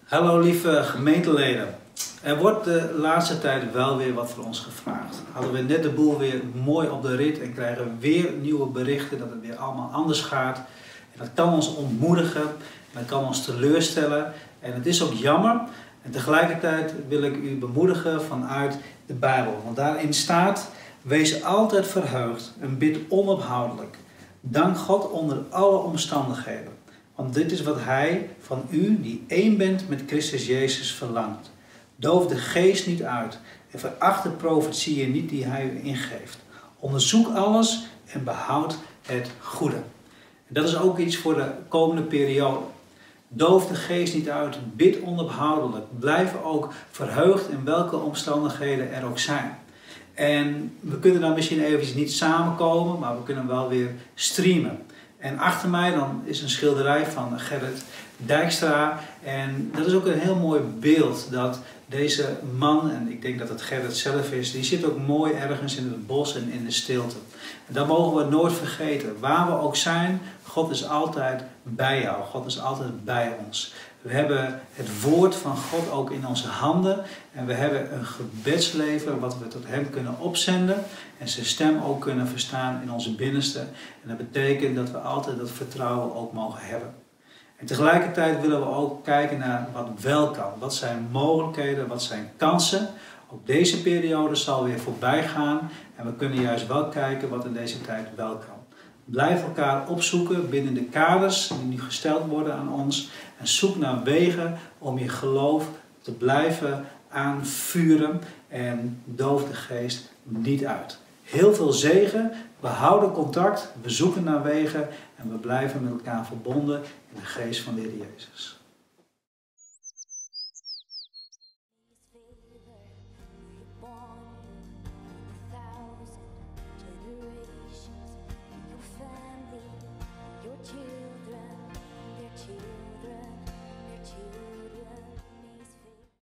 Hallo lieve gemeenteleden. Er wordt de laatste tijd wel weer wat voor ons gevraagd. Hadden we net de boel weer mooi op de rit en krijgen we weer nieuwe berichten dat het weer allemaal anders gaat. En dat kan ons ontmoedigen, dat kan ons teleurstellen en het is ook jammer. En tegelijkertijd wil ik u bemoedigen vanuit de Bijbel. Want daarin staat, wees altijd verheugd en bid onophoudelijk. Dank God onder alle omstandigheden. Want dit is wat Hij van u, die één bent met Christus Jezus, verlangt. Doof de geest niet uit en veracht de profetieën niet die Hij u ingeeft. Onderzoek alles en behoud het goede. En dat is ook iets voor de komende periode. Doof de geest niet uit, bid onophoudelijk. Blijf ook verheugd in welke omstandigheden er ook zijn. En we kunnen dan misschien eventjes niet samenkomen, maar we kunnen wel weer streamen. En achter mij dan is een schilderij van Gerrit Dijkstra. En dat is ook een heel mooi beeld dat deze man, en ik denk dat het Gerrit zelf is, die zit ook mooi ergens in het bos en in de stilte. En dat mogen we nooit vergeten. Waar we ook zijn, God is altijd bij jou. God is altijd bij ons. We hebben het woord van God ook in onze handen. En we hebben een gebedsleven wat we tot hem kunnen opzenden. En zijn stem ook kunnen verstaan in onze binnenste. En dat betekent dat we altijd dat vertrouwen ook mogen hebben. En tegelijkertijd willen we ook kijken naar wat wel kan. Wat zijn mogelijkheden, wat zijn kansen. Ook deze periode zal weer voorbij gaan. En we kunnen juist wel kijken wat in deze tijd wel kan. Blijf elkaar opzoeken binnen de kaders die nu gesteld worden aan ons. En zoek naar wegen om je geloof te blijven aanvuren. En doof de geest niet uit. Heel veel zegen. We houden contact. We zoeken naar wegen. En we blijven met elkaar verbonden in de geest van de Heer Jezus.